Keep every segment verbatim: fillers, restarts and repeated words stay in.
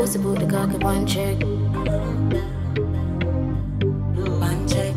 pussy, put the cocky one check. One check.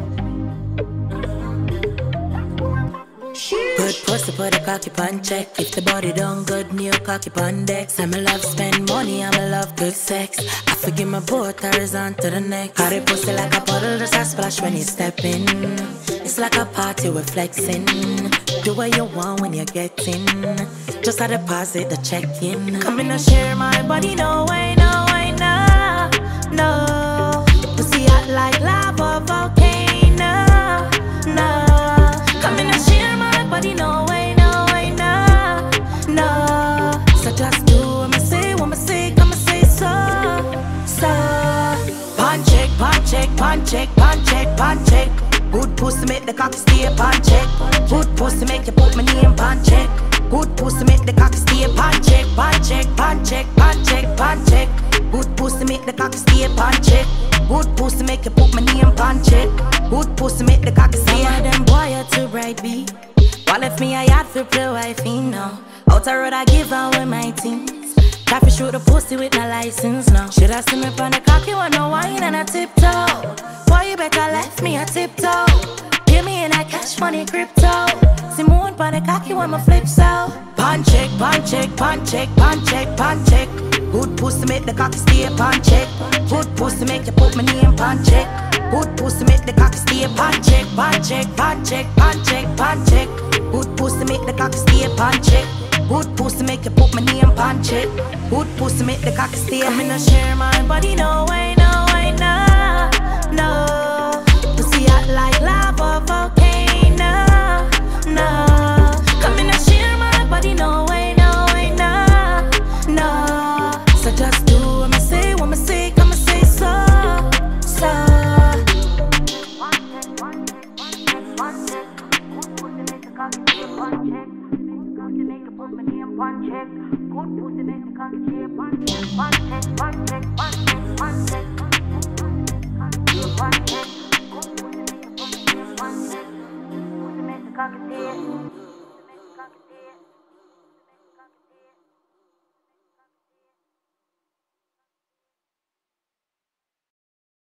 Good pussy, put a cocky pan check. If the body done good, new cocky pan decks. I'm a love spend money, I'm a love good sex. I forgive my both horizontal to the neck. How the pussy like a puddle, just a splash when you step in. It's like a party we're flexing. Do what you want when you get in. Just a deposit the check-in. Come in and share my body, no way, no way, no, no. Pussy hot like lava volcano, no. Come in and share my body, no way, no way, no, no. So just do what I say, what I say, come and say so, so. Pan check, pan check, pan check, pan check, pan check. Good pussy make the cocky stay pan check. Good pussy make you put my name pan check. Good pussy make the cocky stay pan check, pan check, pan check, pan check, pan check. Good pussy make the cocky stay pan check. Good pussy make you put my name pan check. Good pussy make the cocky stay. Some of them boy are too bright be. What left me I had to play wifey now. Out the road I give out with my teams. Try to shoot the pussy with no license now. Should I see me on the cocky with no wine and a tiptoe? Boy you better left me a tiptoe. Give me in a cash money crypto. See moon on the cocky when my flip so. Pan check, pan check, pan check, pan check, pan check. Good pussy make the cocky stay pan check. Good pussy make you put my name pan check. Good pussy make the cocky stay pan check, pan check, pan check, pan check, pan check. Good pussy make the cocky stay pan check. Good pussy make you put my name pan check. Good pussy make the cocky stay. Come in and share my body, no way, no way, no, no. Pussy hot like lava volcano, no. Come in and share my body, no way, no way, no, no. So just do what I say, what I say, come and say so, so. One check, good pussy make the cocky stay one check, one check, one check, one check, one check, one check.